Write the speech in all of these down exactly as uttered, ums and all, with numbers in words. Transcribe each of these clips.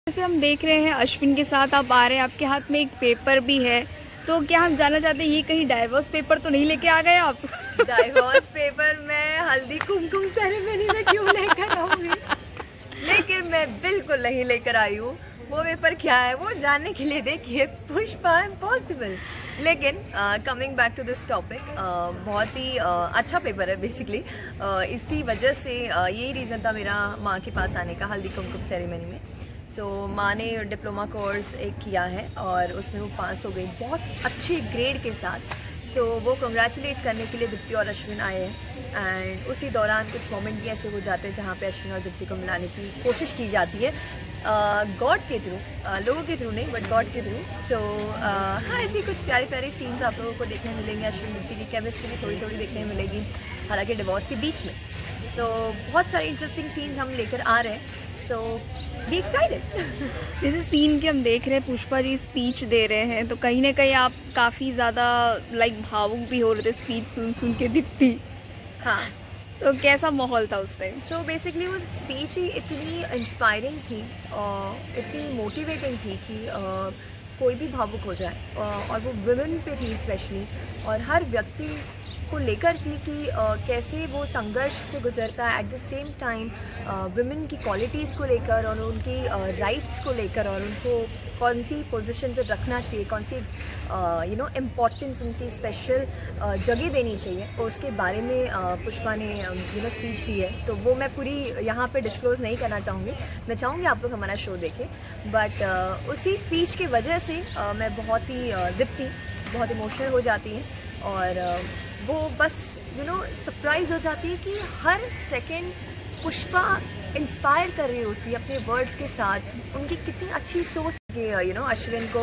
जैसे हम देख रहे हैं अश्विन के साथ आप आ रहे हैं, आपके हाथ में एक पेपर भी है, तो क्या हम जानना चाहते हैं ये कहीं डाइवोर्स पेपर तो नहीं लेके आ गए आप? डाइवोर्स पेपर मैं हल्दी कुमकुम सेरेमनी में क्यों लेकर आऊंगी, लेकिन मैं बिल्कुल नहीं लेकर आई हूँ। वो पेपर क्या है वो जानने के लिए देखिए पुष्पा इम्पॉसिबल। लेकिन coming back to this topic, बहुत ही uh, अच्छा पेपर है बेसिकली। uh, इसी वजह से uh, यही रीज़न था मेरा माँ के पास आने का हल्दी कुमकुम सेरेमनी में। सो so, माँ ने डिप्लोमा कोर्स एक किया है और उसमें वो पास हो गई बहुत अच्छे ग्रेड के साथ। सो so, वो कंग्रेचुलेट करने के लिए दीप्ति और अश्विन आए हैं एंड उसी दौरान कुछ मोमेंट भी ऐसे हो जाते हैं जहाँ पे अश्विन और दीप्ति को मिलाने की कोशिश की जाती है गॉड uh, के थ्रू, uh, लोगों के थ्रू नहीं बट गॉड के थ्रू। सो हाँ, ऐसी कुछ प्यारी प्यारी सीन्स आप लोगों को देखने मिलेंगे। अश्विन दीप्ति की केमिस्ट्री भी थोड़ी थोड़ी देखने मिलेगी, हालांकि डिवोर्स के बीच में। सो so, बहुत सारे इंटरेस्टिंग सीन्स हम लेकर आ रहे हैं। So be excited. जैसे सीन के हम देख रहे हैं पुष्पा जी स्पीच दे रहे हैं, तो कहीं ना कहीं आप काफ़ी ज़्यादा लाइक भावुक भी हो रहे थे स्पीच सुन सुन के दीप्ति। हाँ, तो कैसा माहौल था उस टाइम? सो बेसिकली वो स्पीच ही इतनी इंस्पायरिंग थी और इतनी मोटिवेटिंग थी कि uh, कोई भी भावुक हो जाए, uh, और वो वुमेन पे थी स्पेशली, और हर व्यक्ति को लेकर थी कि uh, कैसे वो संघर्ष से गुजरता है, at the same time women की क्वालिटीज़ को लेकर और उनकी राइट्स uh, को लेकर, और उनको कौन सी पोजीशन पे रखना चाहिए, कौन सी यू नो इम्पोर्टेंस उनकी स्पेशल uh, जगह देनी चाहिए, और उसके बारे में uh, पुष्पा ने यू नो स्पीच दी है। तो वो मैं पूरी यहाँ पे डिस्क्लोज़ नहीं करना चाहूँगी, मैं चाहूँगी आप लोग हमारा शो देखें। बट uh, उसी स्पीच की वजह से uh, मैं बहुत ही uh, दीप्ति बहुत इमोशनल हो जाती है और uh, वो बस यू नो सरप्राइज हो जाती है कि हर सेकेंड पुष्पा इंस्पायर कर रही होती है अपने वर्ड्स के साथ। उनकी कितनी अच्छी सोच कि यू नो अश्विन को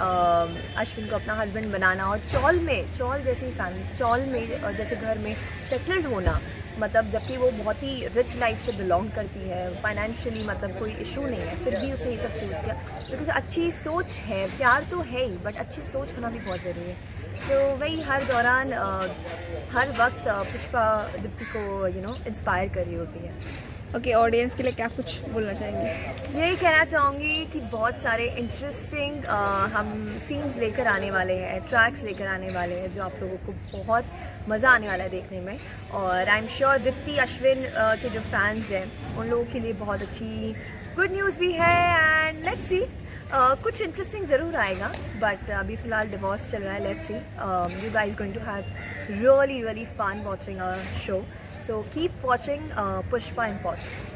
uh, अश्विन को अपना हस्बैंड बनाना और चौल में चौल जैसी फैमिली चौल में जैसे घर में सेटल्ड होना, मतलब जबकि वो बहुत ही रिच लाइफ से बिलोंग करती है, फाइनेंशियली मतलब कोई इशू नहीं है, फिर भी उसे ये सब चूज़ किया बिकॉज अच्छी सोच है। प्यार तो है ही बट अच्छी सोच होना भी बहुत ज़रूरी है। सो so, वही हर दौरान uh, हर वक्त uh, पुष्पा दीप्ति को यू नो इंस्पायर कर रही होती है। ओके okay, ऑडियंस के लिए क्या कुछ बोलना चाहेंगे? यही कहना चाहूँगी कि बहुत सारे इंटरेस्टिंग हम सीन्स लेकर आने वाले हैं, ट्रैक्स लेकर आने वाले हैं जो आप लोगों को बहुत मज़ा आने वाला है देखने में। और I am sure Deepti Ashwin uh, के जो फैंस हैं उन लोगों के लिए बहुत अच्छी गुड न्यूज़ भी है। एंड लेट्स सी, कुछ इंटरेस्टिंग ज़रूर आएगा बट अभी फ़िलहाल डिवोर्स चल रहा है। Let's see, you guys going to have really really fun watching our show. So keep watching uh, Pushpa Impossible.